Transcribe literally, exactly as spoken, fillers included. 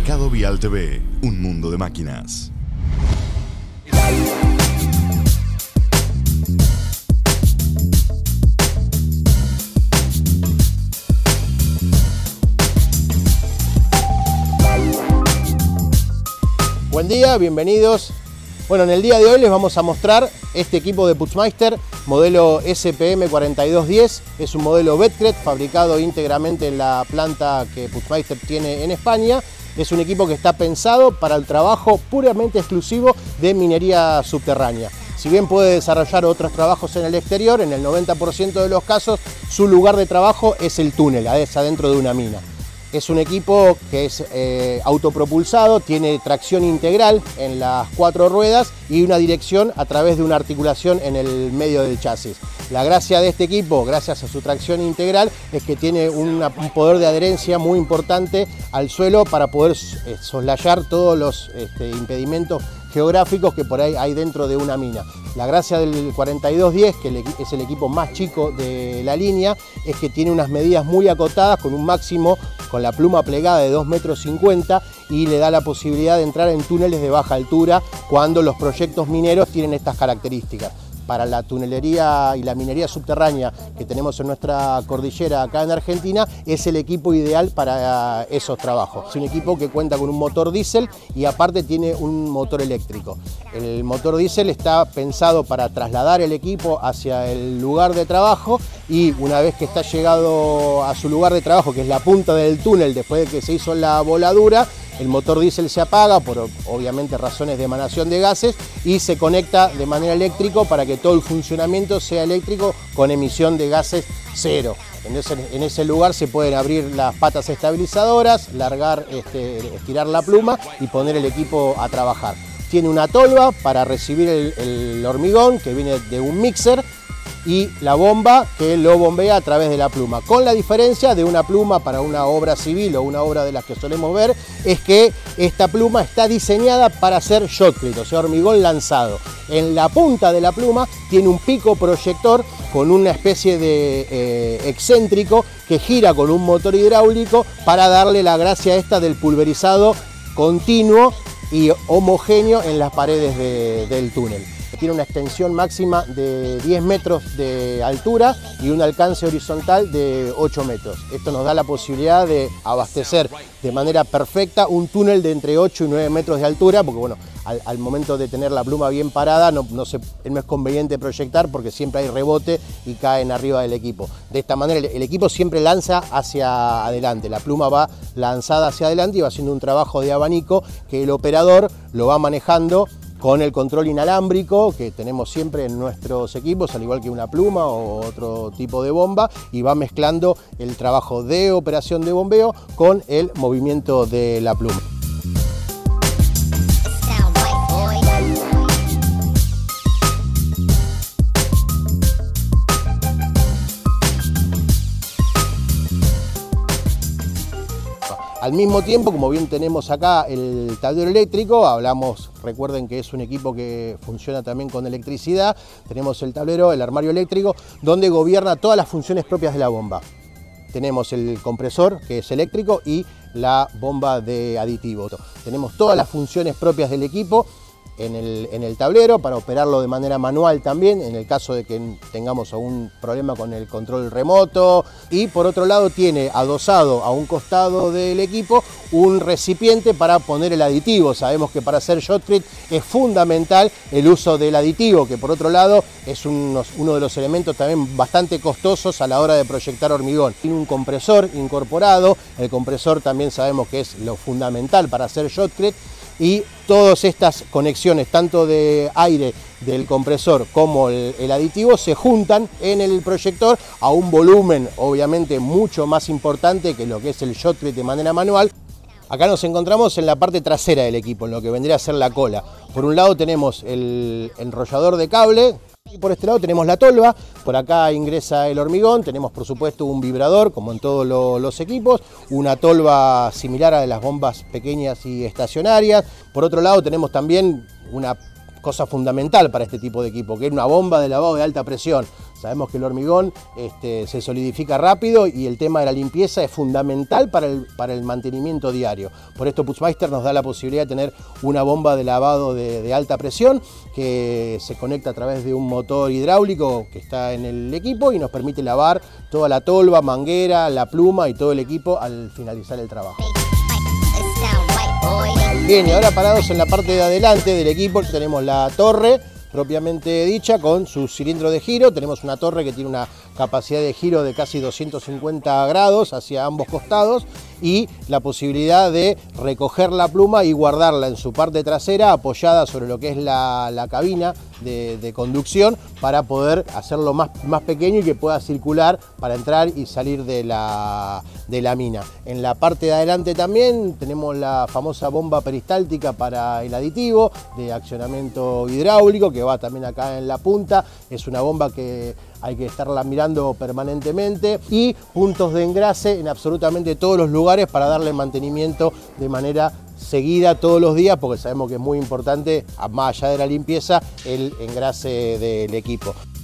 Mercado Vial T V, un mundo de máquinas. Buen día, bienvenidos. Bueno, en el día de hoy les vamos a mostrar este equipo de Putzmeister, modelo S P M cuarenta y dos diez. Es un modelo Betcred, fabricado íntegramente en la planta que Putzmeister tiene en España. Es un equipo que está pensado para el trabajo puramente exclusivo de minería subterránea. Si bien puede desarrollar otros trabajos en el exterior, en el noventa por ciento de los casos su lugar de trabajo es el túnel, es adentro de una mina. Es un equipo que es eh, autopropulsado, tiene tracción integral en las cuatro ruedas y una dirección a través de una articulación en el medio del chasis. La gracia de este equipo, gracias a su tracción integral, es que tiene una, un poder de adherencia muy importante al suelo para poder eh, soslayar todos los este, impedimentos geográficos que por ahí hay dentro de una mina. La gracia del cuarenta y dos diez, que es el equipo más chico de la línea, es que tiene unas medidas muy acotadas con un máximo con la pluma plegada de dos metros cincuenta y le da la posibilidad de entrar en túneles de baja altura cuando los proyectos mineros tienen estas características. Para la tunelería y la minería subterránea que tenemos en nuestra cordillera acá en Argentina, es el equipo ideal para esos trabajos. Es un equipo que cuenta con un motor diésel y aparte tiene un motor eléctrico. El motor diésel está pensado para trasladar el equipo hacia el lugar de trabajo y una vez que está llegado a su lugar de trabajo, que es la punta del túnel después de que se hizo la voladura, el motor diésel se apaga por obviamente razones de emanación de gases y se conecta de manera eléctrica para que todo el funcionamiento sea eléctrico con emisión de gases cero. En ese, en ese lugar se pueden abrir las patas estabilizadoras, largar, este, estirar la pluma y poner el equipo a trabajar. Tiene una tolva para recibir el, el hormigón que viene de un mixer y la bomba que lo bombea a través de la pluma. Con la diferencia de una pluma para una obra civil o una obra de las que solemos ver, es que esta pluma está diseñada para hacer shotcrete, o sea, hormigón lanzado. En la punta de la pluma tiene un pico proyector con una especie de eh, excéntrico que gira con un motor hidráulico para darle la gracia esta del pulverizado continuo y homogéneo en las paredes de, del túnel. Tiene una extensión máxima de diez metros de altura y un alcance horizontal de ocho metros. Esto nos da la posibilidad de abastecer de manera perfecta un túnel de entre ocho y nueve metros de altura, porque bueno, al, al momento de tener la pluma bien parada no, no, se, no es conveniente proyectar porque siempre hay rebote y caen arriba del equipo. De esta manera el, el equipo siempre lanza hacia adelante, la pluma va lanzada hacia adelante y va haciendo un trabajo de abanico que el operador lo va manejando con el control inalámbrico que tenemos siempre en nuestros equipos, al igual que una pluma o otro tipo de bomba, y va mezclando el trabajo de operación de bombeo con el movimiento de la pluma. Al mismo tiempo, como bien tenemos acá el tablero eléctrico, hablamos, recuerden que es un equipo que funciona también con electricidad, tenemos el tablero, el armario eléctrico, donde gobierna todas las funciones propias de la bomba. Tenemos el compresor, que es eléctrico, y la bomba de aditivo. Tenemos todas las funciones propias del equipo en el, en el tablero para operarlo de manera manual también, en el caso de que tengamos algún problema con el control remoto. Y por otro lado tiene adosado a un costado del equipo un recipiente para poner el aditivo. Sabemos que para hacer shotcrete es fundamental el uso del aditivo, que por otro lado es unos, uno de los elementos también bastante costosos a la hora de proyectar hormigón. Tiene un compresor incorporado, el compresor también sabemos que es lo fundamental para hacer shotcrete. Y todas estas conexiones, tanto de aire del compresor como el, el aditivo, se juntan en el proyector a un volumen obviamente mucho más importante que lo que es el shotcrete de manera manual. Acá nos encontramos en la parte trasera del equipo, en lo que vendría a ser la cola. Por un lado tenemos el enrollador de cable. Y por este lado tenemos la tolva, por acá ingresa el hormigón, tenemos por supuesto un vibrador como en todos lo, los equipos, una tolva similar a las bombas pequeñas y estacionarias. Por otro lado tenemos también una cosa fundamental para este tipo de equipo, que es una bomba de lavado de alta presión. Sabemos que el hormigón este, se solidifica rápido y el tema de la limpieza es fundamental para el, para el mantenimiento diario. Por esto Putzmeister nos da la posibilidad de tener una bomba de lavado de, de alta presión que se conecta a través de un motor hidráulico que está en el equipo y nos permite lavar toda la tolva, manguera, la pluma y todo el equipo al finalizar el trabajo. Bien, y ahora parados en la parte de adelante del equipo tenemos la torre propiamente dicha con su cilindro de giro. Tenemos una torre que tiene una capacidad de giro de casi doscientos cincuenta grados hacia ambos costados y la posibilidad de recoger la pluma y guardarla en su parte trasera apoyada sobre lo que es la, la cabina de, de conducción para poder hacerlo más, más pequeño y que pueda circular para entrar y salir de la, de la mina. En la parte de adelante también tenemos la famosa bomba peristáltica para el aditivo de accionamiento hidráulico que va también acá en la punta. Es una bomba que hay que estarla mirando permanentemente y puntos de engrase en absolutamente todos los lugares para darle mantenimiento de manera seguida todos los días, porque sabemos que es muy importante, más allá de la limpieza, el engrase del equipo.